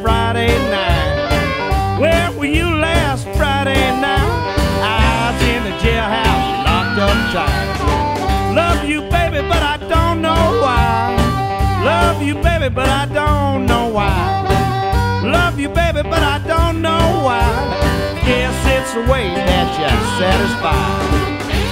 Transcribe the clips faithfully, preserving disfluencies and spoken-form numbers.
Friday night. Where were you last Friday night? I was in the jailhouse, locked up tight. Love you, baby, but I don't know why. Love you, baby, but I don't know why. Love you, baby, but I don't know why. Guess it's the way that you're satisfied.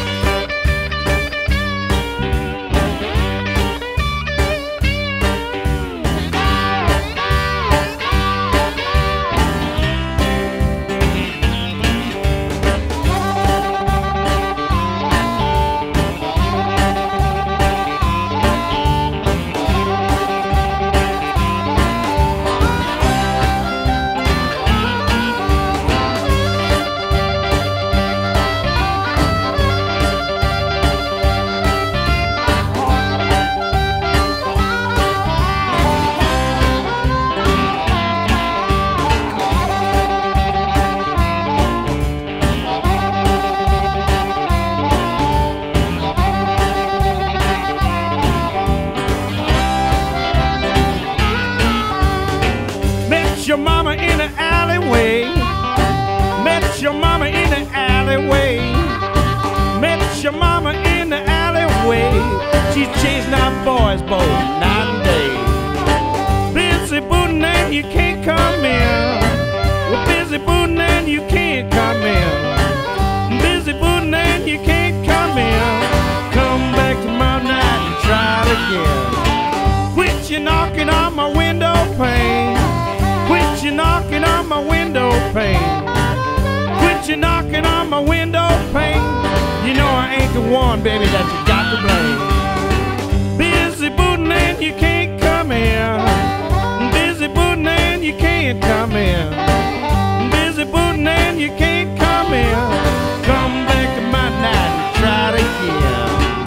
Your mama in the alleyway. Met your mama in the alleyway. Met your mama in the alleyway. She's chasing our boys both night and day. Busy bootin' and you can't come in. We're busy bootin' and you can't come in. Busy bootin' and you can't come in. Come back tomorrow night and try it again. Quit you knocking on my window pane. Quit you knocking on my window pane. Quit you knocking on my window pane. You know I ain't the one, baby, that you got to blame. Busy bootin' and you can't come in. Busy bootin' and you can't come in. Busy bootin' and you can't come in. Come back to my night and try it again.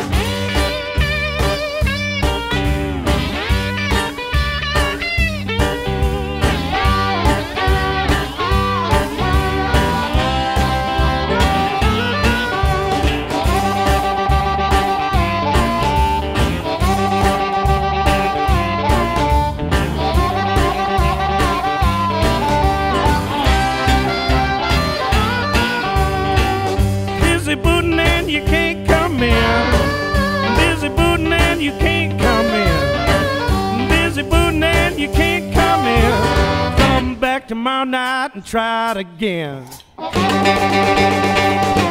Busy bootin' and you can't come in. Busy bootin' and you can't come in. Busy bootin' and you can't come in. Come back tomorrow night and try it again.